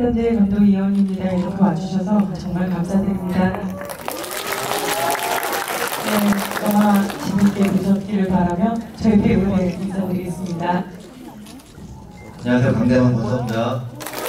리턴즈의 감독 이영입니다. 이렇게 와주셔서 정말 감사드립니다. 네, 영화 재밌게 보셨기를 바라며 저희 배우에 인사드리겠습니다. 안녕하세요, 강대만 권서입니다.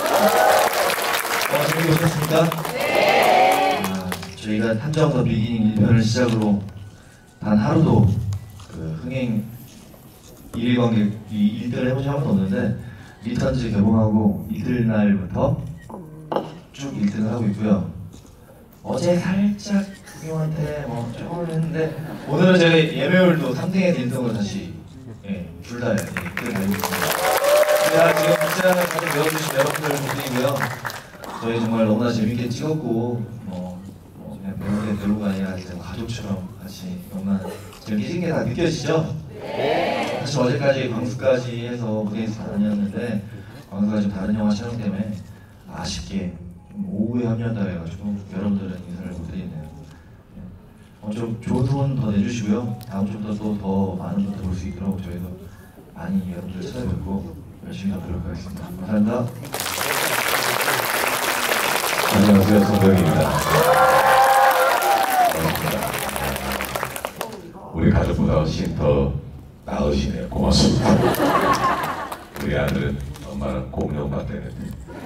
재밌게 보셨습니까? 네. 저희가 탐정 더 비기닝 1편을 시작으로 단 하루도 그 흥행 1일 관객 1등을 해본 적이 한 번도 없는데 리턴즈 개봉하고 이틀날부터 쭉 1등을 하고 있고요. 어제 살짝 구경한테 조금 했는데 오늘은 제가 예매율도 3등에서 1등으로 다시 둘 다 1등을 달리고 있습니다. 제가 지금 기사를 가장 배워주신 여러분들 덕분이고요. 저희 정말 너무나 재밌게 찍었고 그냥 배우의 배우가 아니라 진짜 가족처럼 같이 너무나 재밌게 찍은 게 다 느껴지죠? 네. 사실 어제까지 광수까지 해서 무대에서 다녔는데 광수가 좀 다른 영화 촬영 때문에 아쉽게 오후에 합류한다고 해가지고 여러분들은 인사를 못 드리네요. 좀 좋은 소원 더 내주시고요. 다음 주부터 또 더 많은 분들 볼 수 있도록 저희도 많이 여러분들 찾아뵙고 열심히 하도록 하겠습니다. 감사합니다. 안녕하세요, 성경입니다. 우리 가족보다 훨씬 더 나으시네요. 고맙습니다. 우리 아들은 엄마랑 공룡 봤다는데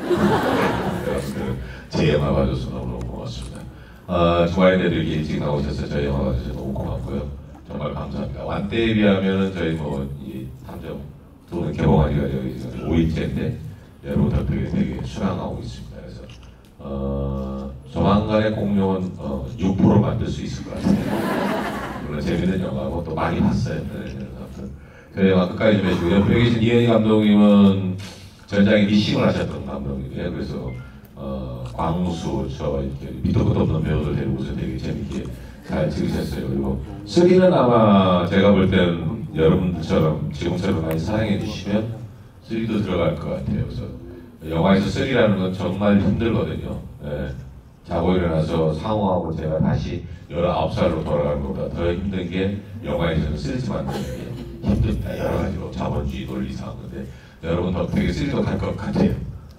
여러분들 제 영화 봐줘서 너무너무 고맙습니다. 주말인데도 이렇게 일찍 나오셔서 저희 영화 봐주셔서 너무 고맙고요. 정말 감사합니다. 완때에 비하면 저희 이 탐정 또는 개봉한 지가 5일째인데 여러분 덕분에 되게 수강하고 있습니다. 그래서 조만간에 공룡은 6% 만들 수 있을 것 같아요. 물론 재밌는 영화고 또 많이 봤어요. 그 영화 끝까지 좀 해주고요. 옆에 계신 이현희 감독님은 전장에 미싱을 하셨던 감독님이에요. 그래서 광수, 저 밑도 끝도 없는 배우들 데리고서 되게 재밌게 잘 찍으셨어요. 그리고 3는 아마 제가 볼 때는 여러분들처럼 지금처럼 많이 사랑해 주시면 3도 들어갈 것 같아요. 그래서 영화에서 3라는 건 정말 힘들거든요. 예. 자고 일어나서 상호하고 제가 다시 19살로 돌아가는 것보다 더 힘든 게 영화에서는 3지 만드는 게 힘듭니다. 여러 가지로 자본주의 논리상. 근데 여러분 덕분에 3도 갈 것 같아요.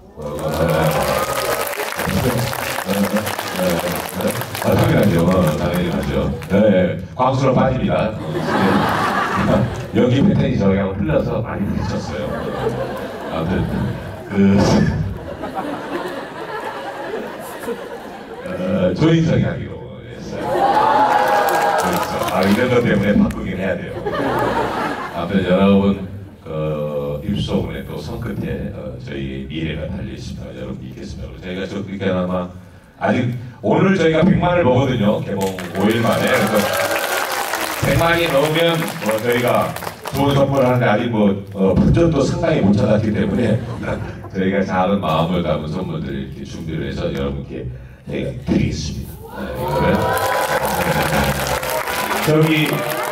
당연하죠. 당연히 하죠. 네, 광수로 빠집니다. 연기 패턴이 저랑 흘러서 많이 부딪혔어요. 아무튼 조인성이 하기로 했어요. 이런 것 때문에 바꾸긴 해야 돼요. 아무튼 여러분 입소문에 또 손끝에 저희 미래가 달려 있습니다. 여러분 믿겠습니다. 저희가 그러니까 아마 아직 오늘 저희가 100만을 먹거든요. 개봉 5일 만에. 그래서 100만이 넘으면 저희가 좋은 선물을 하는데 아직 분전도 상당히 못 찾았기 때문에 저희가 작은 마음을 담은 선물들을 이렇게 준비를 해서 여러분께 저희가 드리겠습니다. 저기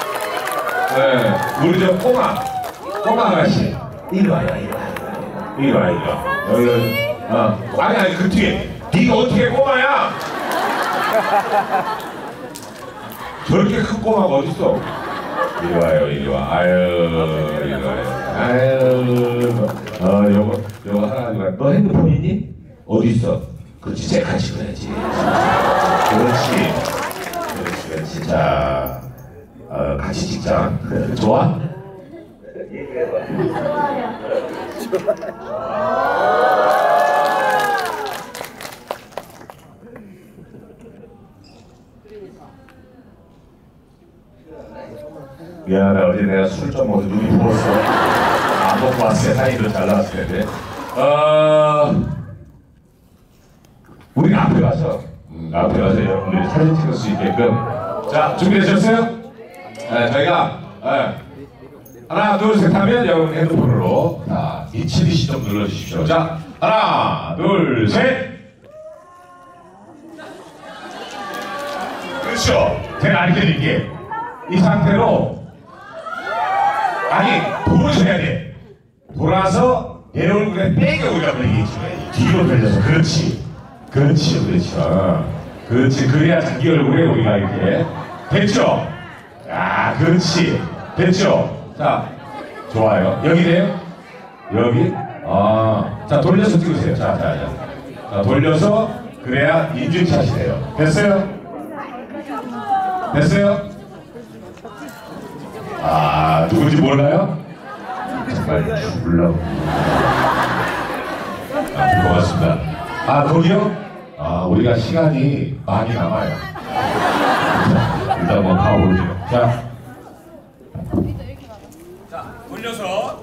우리 저 꼬마 아가씨 이리 와요. 여기 아니 그 뒤에 네가 어떻게 꼬마야? 저렇게 큰 꼬마가 어딨어? 이리 와. 이리 와요. 요거 하나 가지고 너 핸드폰 있니? 어디 있어? 그렇지, 쟤 같이 그래야지. 그렇지. 자, 같이 찍자. 좋아? 미안하다. 어제 내가 술 좀 먹어서 눈이 부었어. 안 먹고 왔을 때 사이도 잘 나왔을 텐데. 우리 앞에 가서 여러분들이 사진 찍을 수 있게끔. 자, 준비되셨어요? 네, 저희가 하나, 둘, 셋 하면 여러분 핸드폰으로 HDC 좀 눌러주십시오. 자, 하나, 둘, 셋. 그렇죠. 제가 알려드릴게. 이 상태로 돌으셔야 돼. 돌아서 내 얼굴에 빼게 우리가 얘기해줘야지. 뒤로 돌려서. 그렇지. 그래야 자기 얼굴에 우리가 이렇게. 됐죠? 그렇지. 됐죠? 자, 좋아요. 여기 돼요? 여기? 자, 돌려서 찍으세요. 자. 자, 돌려서 그래야 인증샷이 돼요. 됐어요? 됐어요? 아, 누군지 몰라요? 정말 죽을라고. 아, 고맙습니다. 아, 거기요? 아, 우리가 시간이 많이 남아요. 자, 일단 뭐 가볼게요. 자, 돌려서.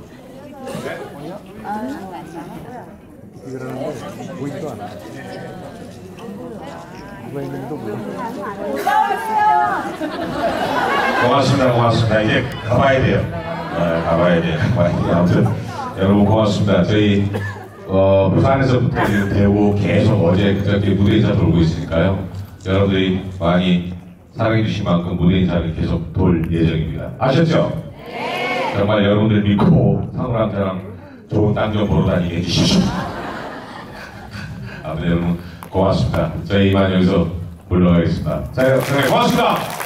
고맙습니다. 고맙습니다. 이제 가봐야 돼요. 가봐야 돼요. 아무튼 여러분 고맙습니다. 저희 부산에서부터 지금 배우 계속 어제 그저께 무대 인사 돌고 있으니까요. 여러분들이 많이 사랑해 주신 만큼 무대 인사를 계속 돌 예정입니다. 아셨죠? 네. 정말 여러분들 믿고 상우랑 저랑 좋은 땅 좀 보러 다니게 해주십시오. 아무튼 여러분 고맙습니다. 저희 이만 여기서 물러가겠습니다. 자, 여러분 고맙습니다.